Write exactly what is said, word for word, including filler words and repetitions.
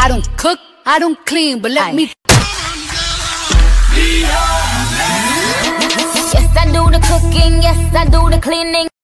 I don't cook, I don't clean, but let Aye. me. Yes, I do the cooking, yes, I do the cleaning.